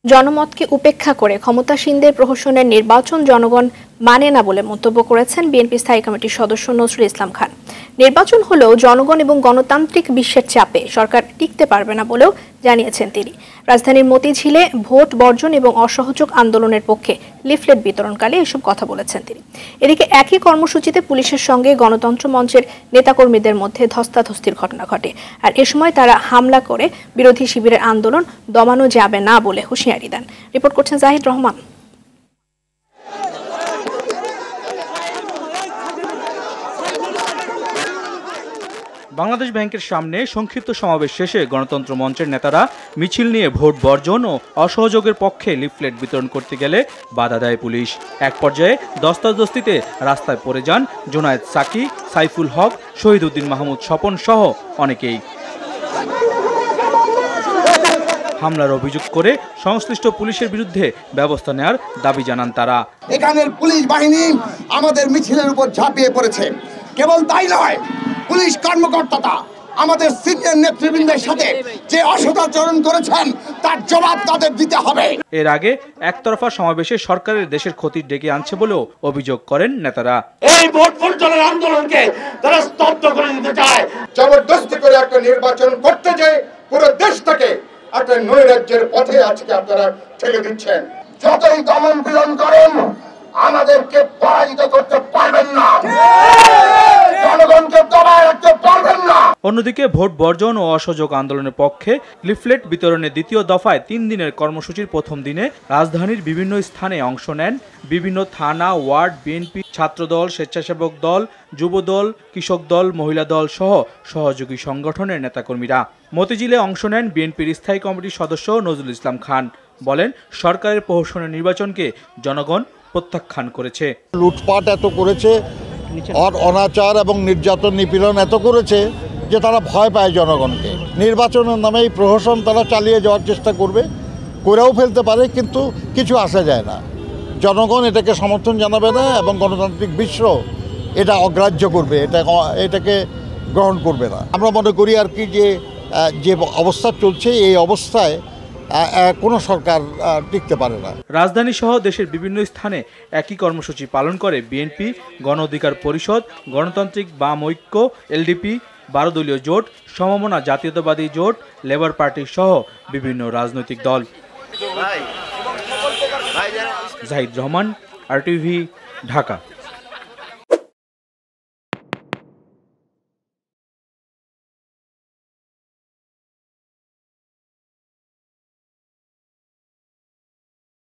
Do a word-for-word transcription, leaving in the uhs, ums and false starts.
জনমতকে উপেক্ষা করে ক্ষমতাসীনদের প্রহসনের নির্বাচন জনগণ মানে না বলে মন্তব্য করেছেন বিএনপি স্থায়ী কমিটির সদস্য নজরুল ইসলাম খান। নির্বাচন হলেও জনগণ এবং গণতান্ত্রিক বিশ্বের চাপে সরকার টিকতে পারবে না বলেও জানিয়েছেন তিনি। রাজধানীর মতিঝিলে ভোট বর্জন এবং অসহযোগ আন্দোলনের পক্ষে লিফলেট বিতরণকালে এসব কথা বলেছেন তিনি। এদিকে একই কর্মসূচিতে পুলিশের সঙ্গে গণতন্ত্র মঞ্চের নেতাকর্মীদের মধ্যে ধস্তাধস্তির ঘটনা ঘটে, আর এ সময় তারা হামলা করে বিরোধী শিবিরের আন্দোলন দমানো যাবে না বলে হুঁশিয়ারি দেন। রিপোর্ট করছেন জাহিদ রহমান। বাংলাদেশ ব্যাংকের সামনে সংক্ষিপ্ত সমাবেশ শেষে গণতন্ত্র মঞ্চের নেতারা মিছিল নিয়ে ভোট বর্জন ও অসহযোগের পক্ষে লিফলেট বিতরণ করতে গেলে বাধা দেয় পুলিশ। এক পর্যায়ে দস্তাদস্তিতে রাস্তায় পড়ে যান জোনায়েদ সাকি, সাইফুল হক, শহীদ উদ্দিন মাহমুদ স্বপন সহ অনেকেই। হামলার অভিযোগ করে সংশ্লিষ্ট পুলিশের বিরুদ্ধে ব্যবস্থা নেওয়ার দাবি জানান তারা। এখানের পুলিশ বাহিনী আমাদের মিছিলের উপর ঝাঁপিয়ে পড়েছে। কেবল তাই নয়, পুলিশ কর্মকর্তারা আমাদের সিনিয়র নেতৃবৃন্দের সাথে যে অসদাচরণ করেছেন তার জবাব তাদের দিতে হবে। এর আগে একতরফা সমাবেশে সরকারের দেশের ক্ষতি ডেকে আনছে বলেও অভিযোগ করেন নেতারা। এই ভোট বর্জনের আন্দোলনকে তারা স্তব্ধ করে দিতে চায়। জবরদস্তি করে একটা নির্বাচন করতে যে পুরো দেশটাকে একটা নৈরাজ্যের পথে আজকে আপনারা ঠেলে দিচ্ছেন। যতই দমন পীড়ন করেন আমাদেরকে পরাজিত করতে পারবেন না, জনগণকে দবায় রাখতে পারবেন না। অন্যদিকে ভোট বর্জন ও অসহযোগ আন্দোলনের পক্ষে লিফলেট বিতরণের দ্বিতীয় দফায় তিন দিনের কর্মসূচির প্রথম দিনে রাজধানীর বিভিন্ন স্থানে অংশ নেন বিভিন্ন থানা, ওয়ার্ড, বিএনপি, ছাত্রদল, স্বেচ্ছাসেবক দল, যুবদল, কৃষক দল, মহিলা দল সহ সহযোগী সংগঠনের নেতাকর্মীরা। মতিঝিলে অংশ নেন বিএনপির স্থায়ী কমিটির সদস্য নজরুল ইসলাম খান। বলেন, সরকারের প্রহসনের নির্বাচনকে জনগণ প্রত্যাখ্যান করেছে। লুটপাট এত করেছে, অনাচার এবং নির্যাতন নিপীড়ন এত করেছে যে তারা ভয় পায় জনগণকে। নির্বাচনের নামে এই প্রহসন তারা চালিয়ে যাওয়ার চেষ্টা করবে, করেও ফেলতে পারে, কিন্তু কিছু আসা যায় না। জনগণ এটাকে সমর্থন জানাবে না এবং গণতান্ত্রিক বিশ্ব এটা অগ্রাহ্য করবে, এটা এটাকে গ্রহণ করবে না। আমরা মনে করি আর কি যে যে অবস্থা চলছে এই অবস্থায় কোনো সরকার টিকতে পারে না। রাজধানী সহ দেশের বিভিন্ন স্থানে একই কর্মসূচি পালন করে বিএনপি, গণ অধিকার পরিষদ, গণতান্ত্রিক বাম ঐক্য, এলডিপি, বারো দলীয় জোট, সমমনা জাতীয়তাবাদী জোট, লেবার পার্টি সহ বিভিন্ন রাজনৈতিক দল। জাহিদ রহমান, আরটিভি, ঢাকা।